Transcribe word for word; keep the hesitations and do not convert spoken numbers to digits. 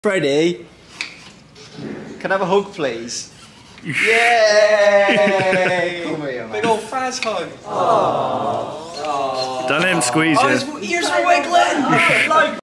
Freddy, can I have a hug, please? Yay! Come here, man. Big old Faz hug. Aww. Don't let him squeeze you. Oh, his ears are wiggling.